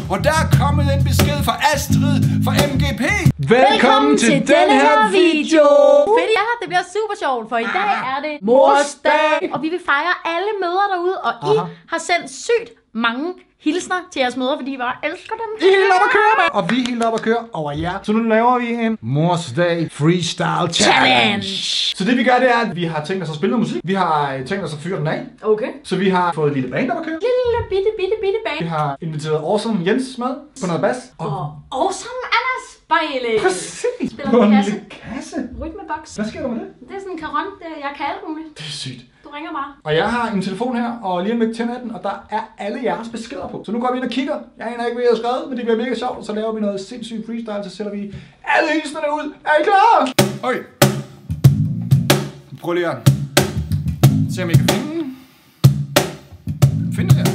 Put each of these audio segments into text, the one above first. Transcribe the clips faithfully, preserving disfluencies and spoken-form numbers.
Og der er kommet en besked fra Astrid fra M G P. Velkommen til denne her video. Fedt, ja, det bliver super sjovt, for i dag er det Mors Dag. Og vi vil fejre alle mødre derude, og I Aha. har sendt sygt mange hilsner til jeres mødre, fordi I bare elsker dem. I er helt op at køre, mand. Og vi er helt op at køre over jer. Så nu laver vi en Mors Dag Freestyle Challenge. Så det vi gør, det er, at vi har tænkt os at spille noget musik. Vi har tænkt os at fyre den af. Okay. Så vi har fået et lille band op at køre. Lille bitte bitte bitte bag. Vi har inviteret Awesome Jens med på noget bas. Og Awesome Anders Bejle. Præcis. Spiller På på en kasse. lille kasse. Rytmeboks. Hvad sker der med det? Det er sådan en karon, det, jeg kan alt muligt. Det er sygt. Du ringer bare. Og jeg har en telefon her, og lige om lidt tænder jeg den, og der er alle jeres beskeder på. Så nu går vi ind og kigger. Jeg aner ikke, hvad jeg har skrevet, men det bliver mega sjovt. Så laver vi noget sindssygt freestyle, så sætter vi alle hilsnerne ud. Er I klar? Okay. Prøv lige at se, om I kan finde den. Finde det her.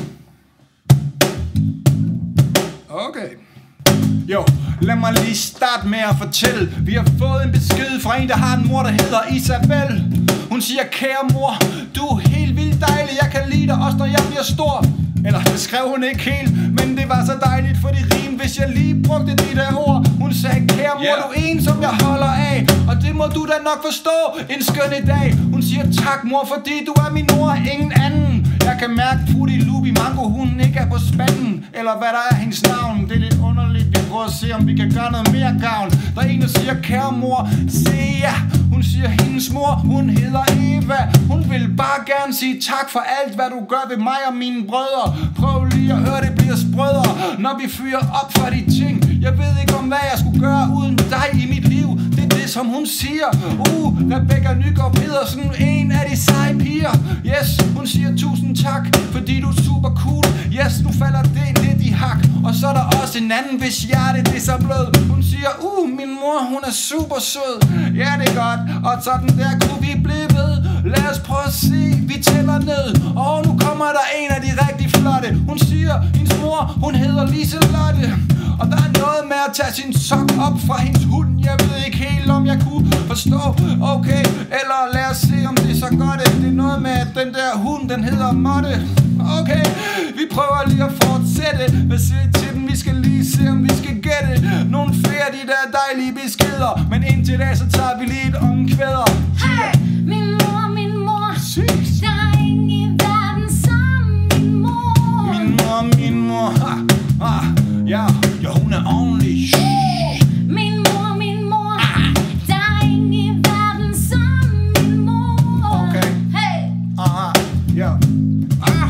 Okay. Jo, lad mig lige starte med at fortælle. Vi har fået en besked fra en, der har en mor, der hedder Isabel. Hun siger, kære mor, du er helt vildt dejlig. Jeg kan lide dig også, når jeg bliver stor. Eller det skrev hun ikke helt, men det var så dejligt for det rim, hvis jeg lige brugte de der ord. Hun sagde, kære mor, yeah. Du er en, som jeg holder af, og det må du da nok forstå en skøn dag. Hun siger, tak mor, fordi du er min mor og ingen anden. Jeg kan mærke, Frutti Lubi Mango, hun ikke er på spanden. Eller hvad der er hendes navn, det er lidt underligt. Vi prøver at se, om vi kan gøre noget mere gavn. Der er en, der siger, kære mor, se ja. Hun siger, hendes mor, hun hedder Eva. Hun vil bare gerne sige tak for alt, hvad du gør ved mig og mine brødre. Prøv lige at høre, det bliver sprødre, når vi fyrer op for de ting. Jeg ved ikke om, hvad jeg skulle gøre uden dig i mit liv. Det er det, som hun siger. Uh, Rebecca Nygaard Pedersen, en af de seje piger. Yes, hun siger tusind tak, fordi du er super cool. Yes, nu falder det lidt i hak. Og så er der også en anden, hvis hjerte det er så blød. Hun siger, uh, min mor, hun er super sød. Ja, det er godt, og sådan der kunne vi blive ved. Lad os prøve at se, vi tæller ned. Og nu kommer der en af de rigtig flotte. Hun siger, hendes mor, hun hedder Liselotte. Og der er noget med at tage sin sok op fra hendes hund. Jeg ved ikke helt, om jeg kunne forstå. Okay, eller lad os se, om det er så godt. Det er noget med, at den der hund, den hedder Motte. Okay, vi prøver lige at fortsætte. Hvad siger I til den? Vi skal lige se, om vi skal gætte nogle flere af de der dejlige beskeder. Men indtil da, så tager vi lige et omkvæder. Hey, min mor, min mor. Præcis. Der er ingen i verden som min mor. Min mor, min mor. Ah, ah, ja, ja, hun er ordentlig. Min mor, min mor. Der er ingen i verden som min mor. Okay. Hey. Aha, ja. Ah,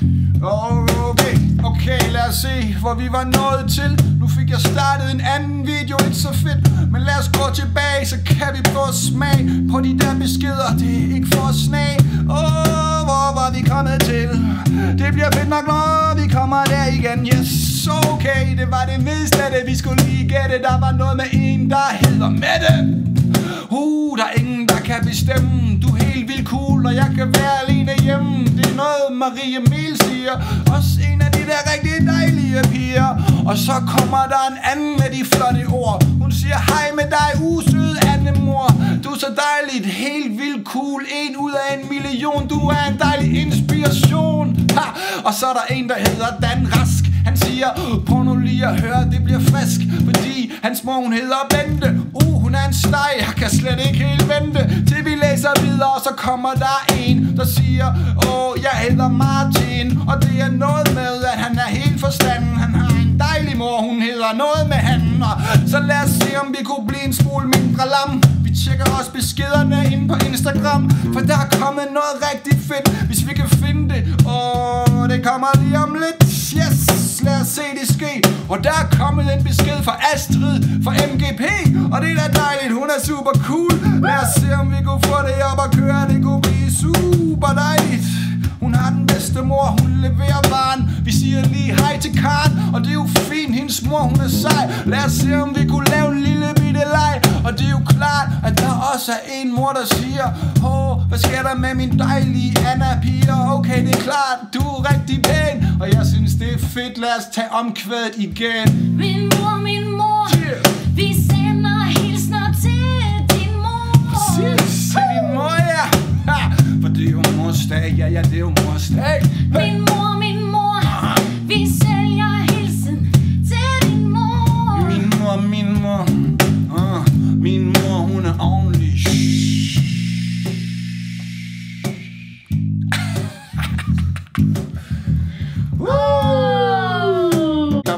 okay, okay, lad os se, hvor vi var nået til. Nu fik jeg startet en anden video, ikke så fedt. Men lad os gå tilbage, så kan vi prøve at smage på de der beskeder. Det er ikke for at snage. Åh, oh, hvor var vi kommet til? Det bliver fedt nok, når vi kommer der igen. Yes, okay, det var det meste af det, vi skulle lige gætte. Der var noget med en, der hedder Mette. Uh, der er ingen, der kan bestemme. Du er helt vildt cool, og jeg kan være alene hjemme. Det er noget, Marie Mel siger. Også en af de der rigtig dejlige piger. Og så kommer der en anden med de flotte ord. Hun siger, hej med dig, usøde Anne-mor. Du er så dejligt, helt vildt cool. En ud af en million, du er en dejlig inspiration. Ha! Og så er der en, der hedder Dan Rask. Han siger, prøv nu lige at høre, det bliver frisk. Fordi hans mor, hun hedder Bente. Uh, hun er en steg, jeg kan slet ikke helt vente. Til vi læser videre, og så kommer der en, der siger, åh, jeg hedder Martin. Og det er noget med, at han er helt forstanden. Han har en dejlig mor, hun hedder noget med handen. Og så lad os se, om vi kunne blive en smule mindre lam. Vi tjekker også beskederne inde på Instagram, for der er kommet noget rigtig fedt, hvis vi kan finde det. Åh, det kommer lige om lidt. Yes, lad os se det ske. Og der er kommet en besked fra Astrid fra M G P. Og det er da dejligt, hun er super cool. Lad os se, om vi kunne få det op og køre. Det kunne blive super dejligt. Hun har den bedste mor, hun leverer varen. Vi siger lige hej til Karen, og det er jo fint, hendes mor, hun er sej. Lad os se, om vi kunne lave en lille bitte leg. Og det er jo klart, at der også er en mor, der siger, åh, hvad sker der med min dejlige Anna-piger? Okay, det er klart, du er rigtig pæn, og jeg synes, det er fedt. Lad os tage omkvædet igen. Min mor, min mor. Yeah. Vi sender hilsner til din mor. Præcis, til din mor, ja. Ha, for det er jo mors dag, ja, ja, det er jo mors dag. Hey. Min mor, min mor. Vi sælger hilsen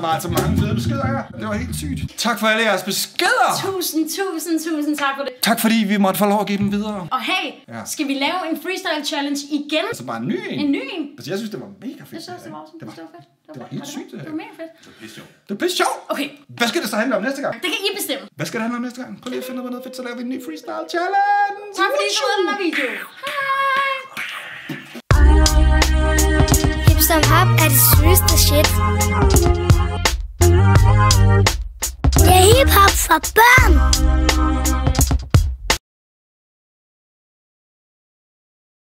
var altså mange fede beskeder her. Det var helt sygt. Tak for alle jeres beskeder. Tusind, tusind, tusind tak for det. Tak fordi vi måtte få lov at give dem videre. Og hey, ja. Skal vi lave en freestyle challenge igen? Altså bare en ny en? En ny en? Altså jeg synes, det var mega fedt. Jeg synes, det var også det var, det var fedt. Det var helt sygt. Det var mega fedt. Det var pisse sjovt. Det var pisse sjovt. Okay. Hvad skal det så handle om næste gang? Det kan I bestemme. Hvad skal det handle om næste gang? Prøv lige at finde ud af noget fedt, så laver vi en ny freestyle challenge. Tak fordi I så den her video. Hej. Hipster Hop er det sygeste shit. Det er hip-hop for børn.